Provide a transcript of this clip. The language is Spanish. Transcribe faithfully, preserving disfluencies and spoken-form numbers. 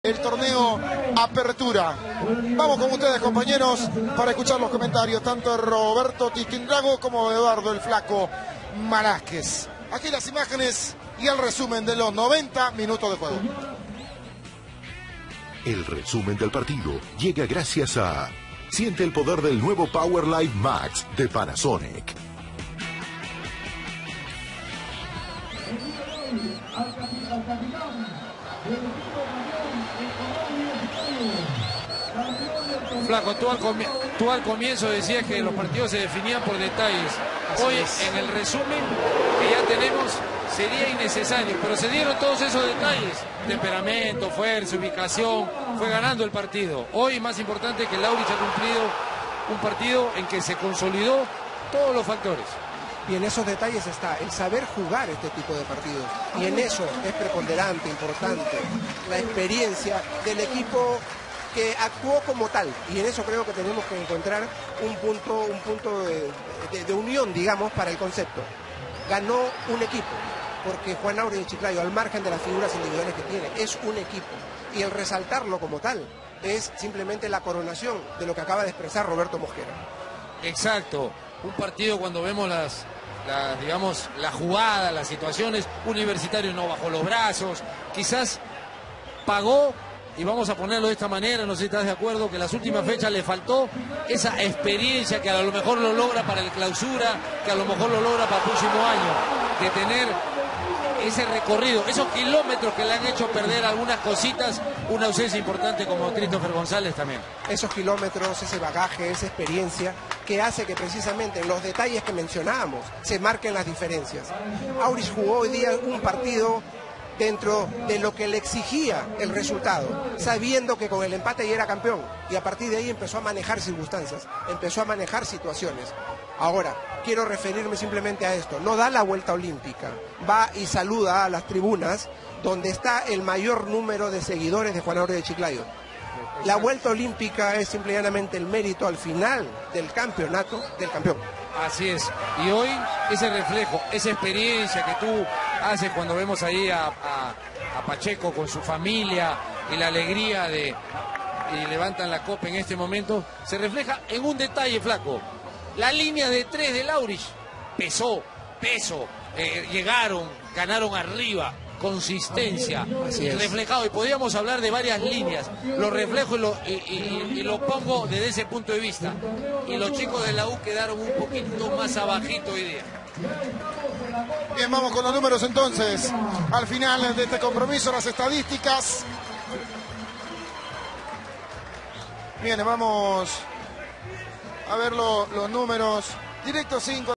el torneo Apertura. Vamos con ustedes, compañeros, para escuchar los comentarios tanto de Roberto Tiquindrago como de Eduardo el Flaco Velázquez. Aquí las imágenes y el resumen de los noventa minutos de juego. El resumen del partido llega gracias a... Siente el poder del nuevo Powerlight Max de Panasonic. Flaco, tú al, tú al comienzo decías que los partidos se definían por detalles. Hoy, en el resumen que ya tenemos, sería innecesario, pero se dieron todos esos detalles. Temperamento, fuerza, ubicación, fue ganando el partido. Hoy, más importante, que el Aurich ha cumplido un partido en que se consolidó todos los factores. Y en esos detalles está el saber jugar este tipo de partidos. Y en eso es preponderante, importante, la experiencia del equipo que actuó como tal, y en eso creo que tenemos que encontrar un punto, un punto de, de, de unión, digamos, para el concepto. Ganó un equipo, porque Juan Aurich de Chiclayo, al margen de las figuras individuales que tiene, es un equipo, y el resaltarlo como tal es simplemente la coronación de lo que acaba de expresar Roberto Mosquera. Exacto, un partido cuando vemos las, las digamos, la jugada, las situaciones, Universitario no bajó los brazos, quizás pagó. Y vamos a ponerlo de esta manera, no sé si estás de acuerdo, que en las últimas fechas le faltó esa experiencia que a lo mejor lo logra para el clausura, que a lo mejor lo logra para el próximo año, de tener ese recorrido, esos kilómetros que le han hecho perder algunas cositas, una ausencia importante como Christopher González también. Esos kilómetros, ese bagaje, esa experiencia que hace que precisamente en los detalles que mencionábamos se marquen las diferencias. Aurich jugó hoy día un partido dentro de lo que le exigía el resultado, sabiendo que con el empate ya era campeón, y a partir de ahí empezó a manejar circunstancias, empezó a manejar situaciones. Ahora, quiero referirme simplemente a esto, no da la vuelta olímpica, va y saluda a las tribunas donde está el mayor número de seguidores de Juan Aurich de Chiclayo. La vuelta olímpica es simplemente el mérito al final del campeonato del campeón. Así es, y hoy ese reflejo, esa experiencia que tú haces cuando vemos ahí a, a, a Pacheco con su familia y la alegría de y levantan la copa en este momento, se refleja en un detalle, Flaco. La línea de tres del Aurich pesó, peso, eh, llegaron, ganaron arriba, consistencia, reflejado, y podríamos hablar de varias líneas, lo reflejo y lo, y, y, y lo pongo desde ese punto de vista, y los chicos de la U quedaron un poquito más abajito hoy día. Bien, vamos con los números entonces, al final de este compromiso, las estadísticas. Bien, vamos a ver lo, los números, directo cinco.